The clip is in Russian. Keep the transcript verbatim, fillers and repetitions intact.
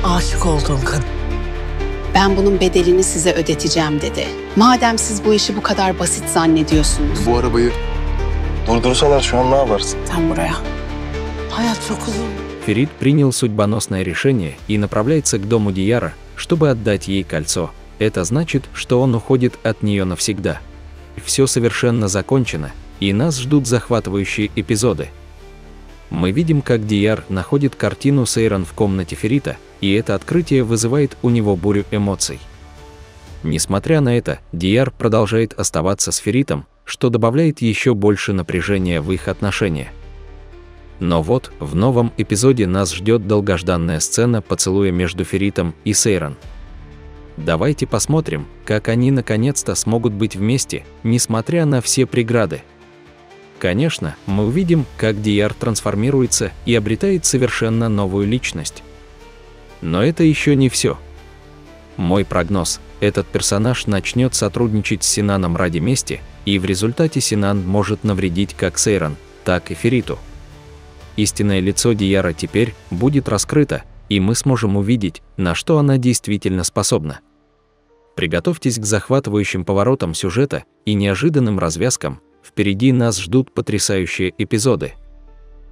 aşık olduğum kadın. Ben bunun bedelini size ödeteceğim dedi. Madem siz bu işi bu kadar basit zannediyorsunuz. Bu arabayı durdursalar şu an ne yaparsın? Sen buraya. Hayat çok uzun. Ферит принял судьбоносное решение и направляется к дому Дияра, чтобы отдать ей кольцо. Это значит, что он уходит от нее навсегда. Все совершенно закончено, и нас ждут захватывающие эпизоды. Мы видим, как Дияр находит картину Сейран в комнате Ферита, и это открытие вызывает у него бурю эмоций. Несмотря на это, Дияр продолжает оставаться с Феритом, что добавляет еще больше напряжения в их отношения. Но вот, в новом эпизоде нас ждет долгожданная сцена поцелуя между Феритом и Сейран. Давайте посмотрим, как они наконец-то смогут быть вместе, несмотря на все преграды. Конечно, мы увидим, как Дияр трансформируется и обретает совершенно новую личность. Но это еще не все. Мой прогноз – этот персонаж начнет сотрудничать с Синаном ради мести, и в результате Синан может навредить как Сейран, так и Фериту. Истинное лицо Дияра теперь будет раскрыто, и мы сможем увидеть, на что она действительно способна. Приготовьтесь к захватывающим поворотам сюжета и неожиданным развязкам. Впереди нас ждут потрясающие эпизоды.